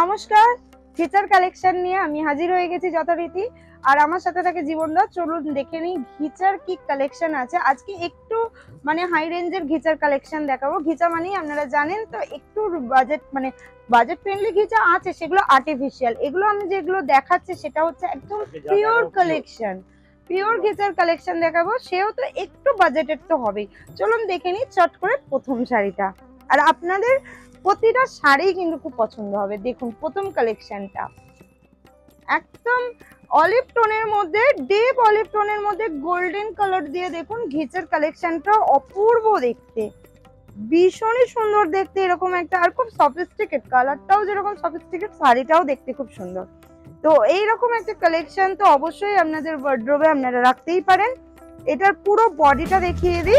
নমস্কার, ঘিচার কালেকশন নিয়ে আমি হাজির হয়ে গেছি যথারীতি। আর আমার সাথে থাকে জীবনদা। চলুন দেখে নিই ঘিচার কি কালেকশন আছে। আজকে একটু মানে হাই রেঞ্জের ঘিচার কালেকশন দেখাবো। ঘিচা মানেই আপনারা জানেন তো একটু বাজেট মানে বাজেট ফ্রেন্ডলি ঘিচা আছে, সেগুলো আর্টিফিশিয়াল। এগুলো আমি যেগুলো দেখাচ্ছি সেটা হচ্ছে একদম পিওর কালেকশন, পিওর ঘিচার কালেকশন দেখাবো। সেও তো একটু বাজেটের তো হবেই। চলুন দেখে নিই চট করে প্রথম শাড়িটা। আর আপনাদের প্রতিটা শাড়ি কিন্তু খুব পছন্দ হবে। দেখুন প্রথম কালেকশনটা একদম অলিভ টোনের মধ্যে, ডিপ অলিভ টোনের মধ্যে গোল্ডেন কালার দিয়ে দেখুন ঘিচের কালেকশনটা অপূর্ব দেখতে, ভীষণই সুন্দর দেখতে এরকম একটা। আর খুব সফিস্টিকেট, কালারটাও যেরকম সফিস্টিকেট শাড়িটাও দেখতে খুব সুন্দর। তো এইরকম একটা কালেকশন তো অবশ্যই আপনাদের ওয়ার্ড্রোবে আপনারা রাখতেই পারেন। এটার পুরো বডিটা দেখিয়ে দিই।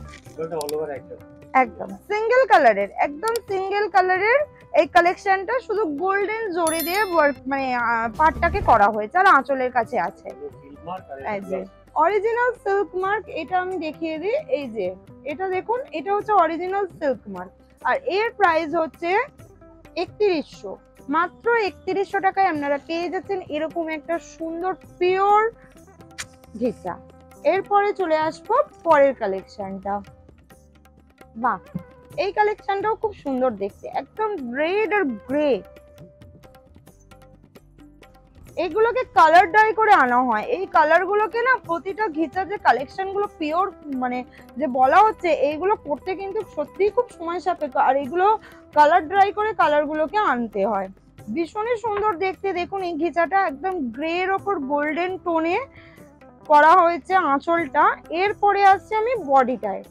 একদম সিঙ্গেল কালারের, একদম সিঙ্গেল কালারের এই কালেকশনটা শুধু গোল্ডেন জরি দিয়ে মানে পাটটাকে করা হয়েছে আর আঁচলের কাছে আছে অরিজিনাল সিল্ক মার্ক। এটা আমি দেখিয়ে দিই। এই যে এটা দেখুন, এটা হচ্ছে অরিজিনাল সিল্ক মার্ক। আর এর প্রাইস হচ্ছে 3100, মাত্র 3100 টাকায় আপনারা পেয়ে যাচ্ছেন এরকম একটা সুন্দর পিওর ঘিচা। এরপরে চলে আসবো পরের কালেকশনটা। বাহ, এই কালেকশনটাও খুব সুন্দর দেখতে, একদম রেড আর গ্রে। এগুলোকে কালার ডাই করে আনা হয়। এই কালার গুলোকে না প্রতিটা ঘিচার যে কালেকশন গুলো পিওর মানে যে বলা হচ্ছে, এইগুলো করতে কিন্তু সত্যিই খুব সময় সাপেক্ষ। আর এগুলো কালার ড্রাই করে কালার গুলোকে আনতে হয়। ভীষণই সুন্দর দেখতে। দেখুন এই ঘিচাটা একদম গ্রে এর ওপর গোল্ডেন টোনে করা হয়েছে আঁচলটা। এরপরে আসছে আমি বডিটায়,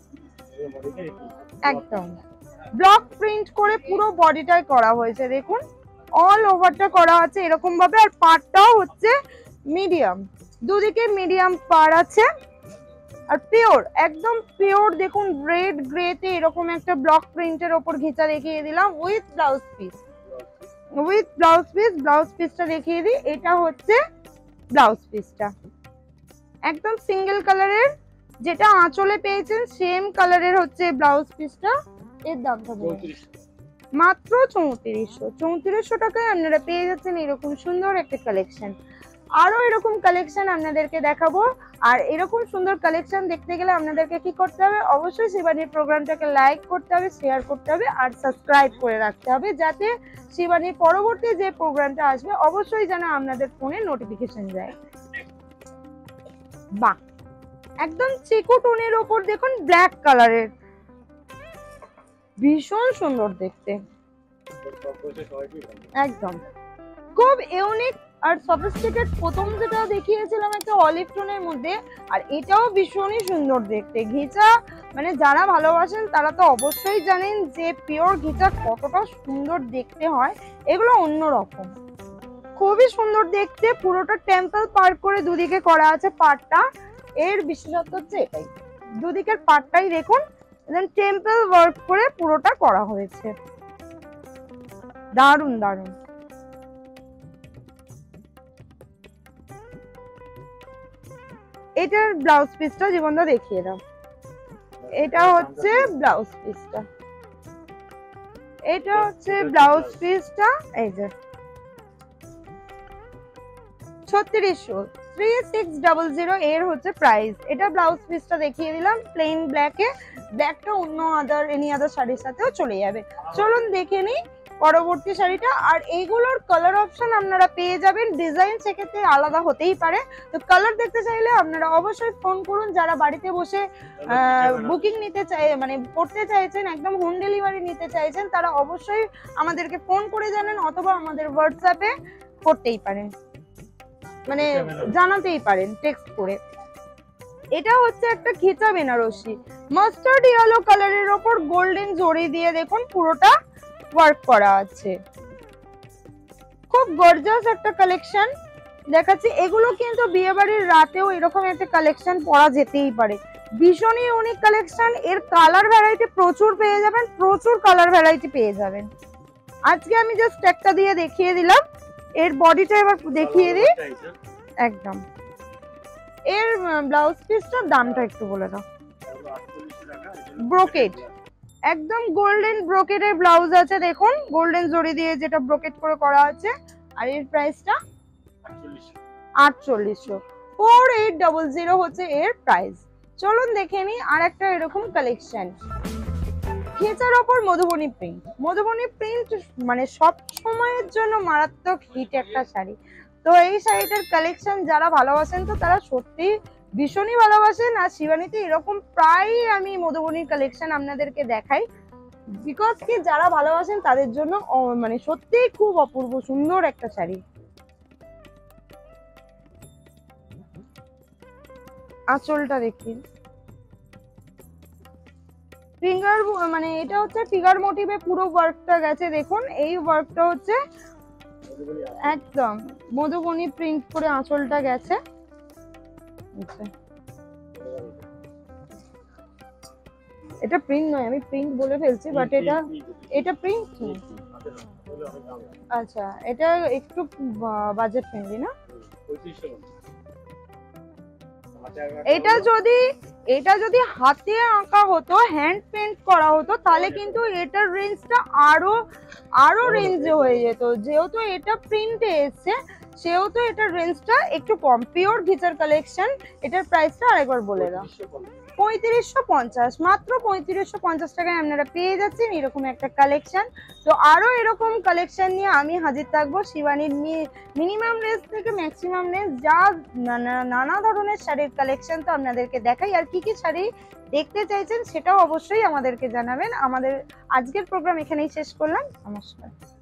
একদম ব্লক প্রিন্ট করে পুরো বডিটাই করা হয়েছে। দেখুন অল ওভারটা করা আছে এরকম ভাবে। আর পাড়টাও হচ্ছে মিডিয়াম, দুদিকে মিডিয়াম পাড় আছে। আর পিওর, একদম পিওর। দেখুন রেড গ্রেতে এরকম একটা ব্লক প্রিন্টের ওপর ঘিচা দেখিয়ে দিলাম with blouse piece, with blouse piece. Blouse পিসটা দেখিয়ে দিই। এটা হচ্ছে ব্লাউজ পিসটা একদম সিঙ্গেল কালারের, যেটা আঁচলে পেয়েছেন সেম কালারের হচ্ছে ব্লাউজ পিসটা। এর দামটা মাত্র 3400। 3400 টাকায় আপনারা পেয়ে যাচ্ছেন এরকম সুন্দর একটা কালেকশন। আরো এরকম কালেকশন আপনাদেরকে দেখাবো। আর এরকম সুন্দর কালেকশন দেখতে গেলে আপনাদেরকে কি করতে হবে? অবশ্যই শিবানীর প্রোগ্রামটাকে লাইক করতে হবে, শেয়ার করতে হবে আর সাবস্ক্রাইব করে রাখতে হবে, যাতে শিবানীর পরবর্তী যে প্রোগ্রামটা আসবে অবশ্যই যেন আপনাদের ফোনে নোটিফিকেশন যায়। বাহ, একদম চিকু টোনের ওপর দেখুন ব্ল্যাক কালারের, ভীষণ সুন্দর দেখতে, একদম খুব ইউনিক আর সফিস্টিকেট। প্রথম যেটা দেখিয়েছিলাম একটা অলিভ টোনের মধ্যে, আর এটাও ভীষণই সুন্দর দেখতে। ঘিচা মানে যারা ভালোবাসেন তারা তো অবশ্যই জানেন যে পিওর ঘিচা কতটা সুন্দর দেখতে হয়। এগুলো অন্যরকম, খুবই সুন্দর দেখতে। পুরোটা টেম্পল পার করে দুদিকে করা আছে পাড়টা। এর বিশেষত্ব হচ্ছে এটাই, দুদিকের পাড়টাই দেখুন টেম্পল ওয়ার্ক করে পুরোটা করা হয়েছে। দারুন দারুন। এটার ব্লাউজ পিসটা জীবনদা দেখিয়ে দাও। এটা হচ্ছে ব্লাউজ পিসটা, এটা হচ্ছে ব্লাউজ পিসটা। এই যে 3600 এর হচ্ছে প্রাইস। এটা ব্লাউজ পিসটা দেখিয়ে দিলাম প্লেন ব্ল্যাকে। ব্ল্যাকটা অন্য এনি আদার শাড়ির সাথেও চলে যাবে। চলুন দেখে নিই পরবর্তী শাড়িটা। আর এইগুলোর কালার অপশন আপনারা পেয়ে যাবেন। ডিজাইন সেক্ষেত্রে আলাদা হতেই পারে। তো কালার দেখতে চাইলে আপনারা অবশ্যই ফোন করুন। যারা বাড়িতে বসে বুকিং নিতে চাই মানে করতে চাইছেন, একদম হোম ডেলিভারি নিতে চাইছেন, তারা অবশ্যই আমাদেরকে ফোন করে জানেন অথবা আমাদের হোয়াটসঅ্যাপে করতেই পারেন, মানে জানাতেই পারেন টেক্সট করে। এটা হচ্ছে একটা ঘিচা বেনারসি, মাস্টার্ড ইয়েলো কালারের ওপর গোল্ডেন জরি দিয়ে দেখুন পুরোটা ওয়ার্ক করা আছে। খুব গর্জিয়াস একটা কালেকশন দেখাচ্ছি। এগুলো কিন্তু বিয়ে বাড়ির রাতেও এরকম একটা কালেকশন পরা যেতেই পারে। ভীষণই ইউনিক কালেকশন। এর কালার ভ্যারাইটি প্রচুর পেয়ে যাবেন, প্রচুর কালার ভ্যারাইটি পেয়ে যাবেন। আজকে আমি জাস্ট একটা দিয়ে দেখিয়ে দিলাম। এর বডিটা এবার দেখিয়ে দিই। একদম এর ব্লাউজ পিসটার দামটা একটু বলে দাও। ব্রোকেড, একদম গোল্ডেন ব্রোকেটের ব্লাউজ আছে, দেখুন গোল্ডেন জরি দিয়ে যেটা ব্রোকেট করে করা আছে। আর এর প্রাইসটা 4800। 4800 হচ্ছে এর প্রাইস। চলুন দেখে নিই আর একটা এরকম কালেকশন। ঘেচার ওপর মধুবনী প্রিন্ট। মধুবনী প্রিন্ট মানে সব সময়ের জন্য মারাত্মক হিট একটা শাড়ি। তো এই শাড়িটার কালেকশন যারা ভালোবাসেন তো তারা সত্যি ভীষণই ভালোবাসেন। আর শিবানীতে এরকম প্রায় আমি মধুবনীর কালেকশন আপনাদেরকে দেখাই, বিকজ কি যারা ভালোবাসেন তাদের জন্য মানে সত্যিই খুব অপূর্ব সুন্দর একটা শাড়ি। আঁচলটা দেখি, ফিঙ্গার মানে এটা হচ্ছে ফিগার মোটিভে পুরো ওয়ার্কটা গেছে, দেখুন এই ওয়ার্কটা হচ্ছে একদম মধুবনী প্রিন্ট করে আঁচলটা গেছে। এটা প্রিন্ট নয়, আমি প্রিন্ট বলে ফেলছি, বাট এটা প্রিন্ট। আচ্ছা, এটা একটু বাজেট ফ্রেন্ডলি না? এটা যদি হাতে আঁকা হতো, হ্যান্ড পেন্ট করা হতো, তাহলে কিন্তু এটার রেঞ্জটা আরো রেঞ্জে হয়ে যেত। যেহেতু এটা প্রিন্টে এসছে সেহেতু এটার রেঞ্জটা একটু কম। পিওর ঘিচার কালেকশন। এটার প্রাইসটা আরেকবার বলে দাও। 3550, মাত্র 3550 টাকায় আপনারা পেয়ে যাচ্ছেন এরকম একটা কালেকশন। তো আরো এরকম কালেকশন নিয়ে আমি হাজির থাকবো। শিবানীর মিনিমাম রেঞ্জ থেকে ম্যাক্সিমাম রেঞ্জ যা নানা ধরনের শাড়ির কালেকশন তো আপনাদেরকে দেখাই। আর কি কি শাড়ি দেখতে চাইছেন সেটাও অবশ্যই আমাদেরকে জানাবেন। আমাদের আজকের প্রোগ্রাম এখানেই শেষ করলাম। নমস্কার।